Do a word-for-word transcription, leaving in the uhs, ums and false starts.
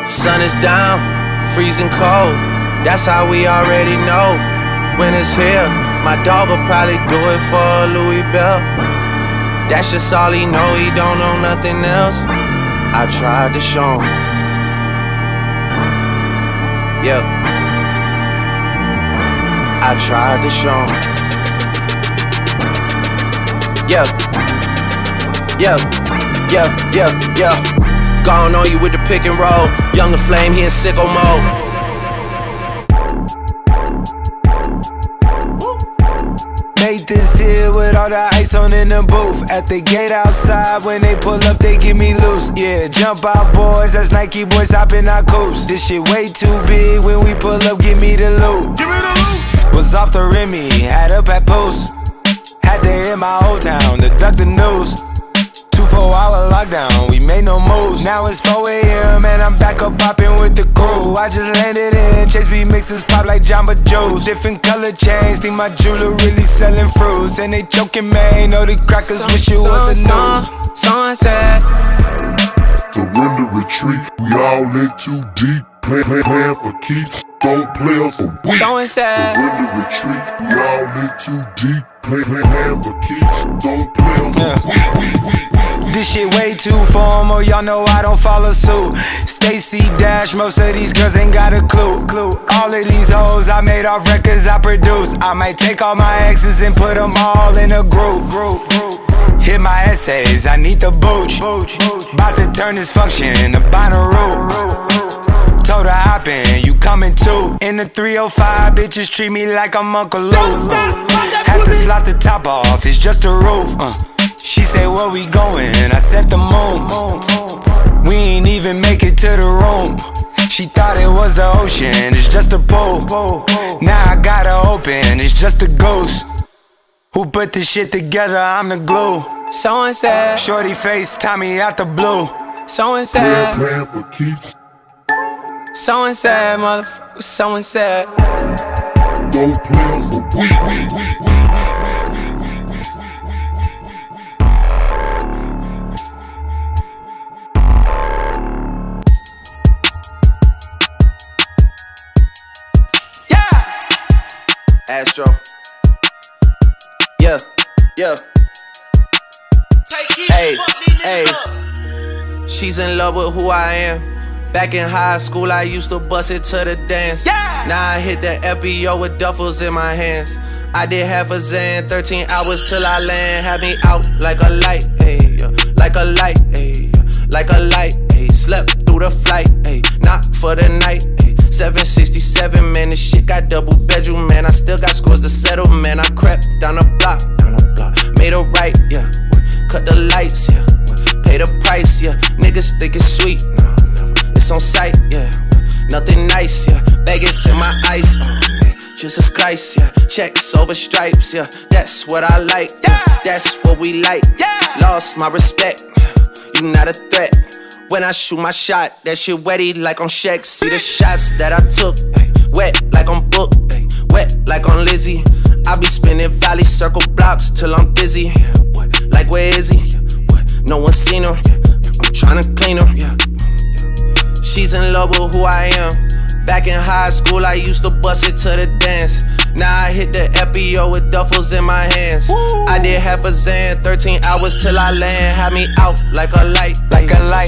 Sun is down, freezing cold. That's how we already know when it's here. My dog will probably do it for Louis Bell. That's just all he know, he don't know nothing else. I tried to show him. Yeah, I tried to show him. Yeah, yeah, yeah, yeah, yeah. Gone on you with the pick and roll. Younger Flame, he in sicko mode. Made this here with all the ice on in the booth. At the gate outside, when they pull up, they give me loose. Yeah, jump out boys, that's Nike boys hopping our coops. This shit way too big, when we pull up, give me the loot. Give me the loot. Was off the Remy, had up at post. Had to hit my old town to duck the news. Two four hour lockdown, we made no moves. Now it's four A M and I'm back up popping with the crew. I just landed in, Chase B mixes pop like Jamba Joe's. Different color chains, think my jeweler really selling fruits. And they joking, man, know the crackers wish it was a news. Someone said surrender, retreat, we all in too deep. Plan, plan, plan for keeps, don't play us for weak. Someone said surrender, retreat, we all in too deep. Plan, plan, plan for keeps, don't play us for weak. This shit way too formal, y'all know I don't follow suit. Stacy Dash, most of these girls ain't got a clue. All of these hoes I made off records I produce. I might take all my exes and put them all in a group. Hit my essays, I need the booch. About to turn this function into Bonnaroo. Told her hop in, you coming too. In the three oh five, bitches treat me like I'm Uncle Luke. Have to slot the top off, it's just a roof. uh. She say, where we going? I said the moon. We ain't even make it to the room. She thought it was the ocean, it's just a pool. Now I gotta open, it's just a ghost. Who put this shit together? I'm the glue. Someone said Shorty face, Tommy out the blue. Someone said plan, plan for keeps. Someone said, motherfucker, someone said don't play us for weak, weak, weak, weak. Astro. Yeah, yeah. Hey, hey. She's in love with who I am. Back in high school, I used to bust it to the dance. Yeah. Now I hit the F B O with duffels in my hands. I did half a Zan, thirteen hours till I land. Had me out like a light, ayy, like a light, ayy, like a light, ayy. Slept through the flight, ayy, not for the night, ayy. seven sixty-seven, man, this shit got double bedroom, man. I still got scores to settle, man. I crept down the block, down the block, made a right, yeah. Cut the lights, yeah. Pay the price, yeah. Niggas think it's sweet, no, never. It's on sight, yeah. Nothing nice, yeah. Vegas in my ice, oh, man. Jesus Christ, yeah. Checks over stripes, yeah. That's what I like, yeah. That's what we like, yeah. Lost my respect, you not a threat. When I shoot my shot, that shit wetty like on Shaq. See the shots that I took, ay, wet like on Book, ay, wet like on Lizzie. I be spinning valley circle blocks till I'm busy. Yeah, what? Like where is he? Yeah, what? No one seen him. Yeah, I'm tryna clean him. Yeah, yeah. She's in love with who I am. Back in high school, I used to bust it to the dance. Now I hit the F B O with duffels in my hands. Woo. I did half a Zan, thirteen hours till I land. Had me out like a light, like a light.